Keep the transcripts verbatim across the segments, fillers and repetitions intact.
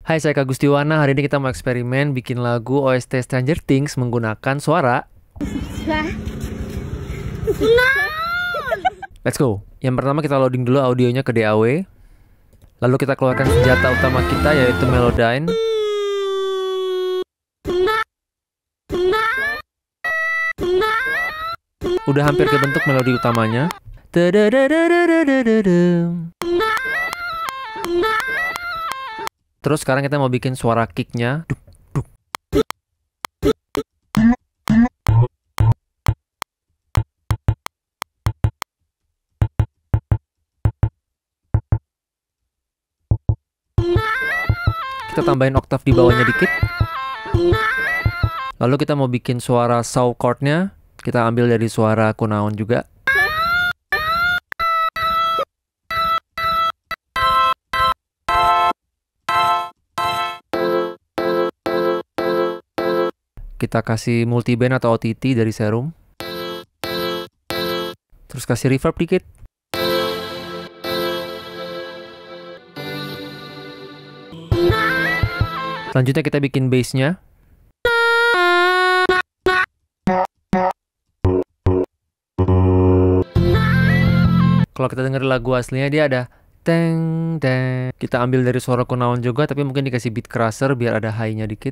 Hai, saya Kak Gustiwana. Hari ini kita mau eksperimen bikin lagu O S T Stranger Things menggunakan suara. Let's go. Yang pertama kita loading dulu audionya ke D A W. Lalu kita keluarkan senjata utama kita, yaitu Melodyne. Udah hampir kebentuk melodi utamanya. Terus sekarang kita mau bikin suara kicknya. Kita tambahin oktav di bawahnya dikit. Lalu kita mau bikin suara saw chord-nya. Kita ambil dari suara kunaon juga. Kita kasih multiband atau O T T dari Serum. Terus kasih reverb dikit. Selanjutnya kita bikin bass-nya. Kalau kita denger lagu aslinya dia ada teng teng. Kita ambil dari suara kunaon juga, tapi mungkin dikasih beat crusher biar ada high-nya dikit.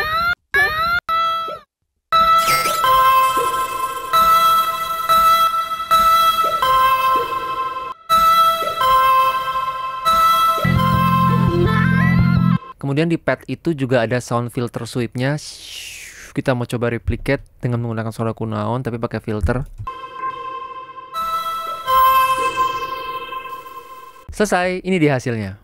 Kemudian di pad itu juga ada sound filter sweep-nya. Kita mau coba replicate dengan menggunakan suara kunaon tapi pakai filter. Selesai, ini dia hasilnya.